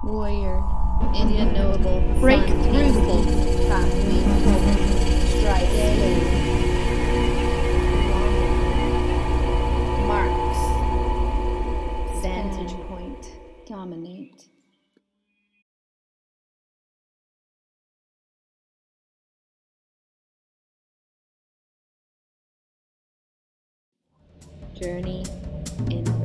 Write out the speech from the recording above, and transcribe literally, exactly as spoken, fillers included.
Warrior. In the unknowable. Break Sun, through. peaceful. Path lead forward. Strike. Daily. Marks. Vantage point. Dominate. Journey in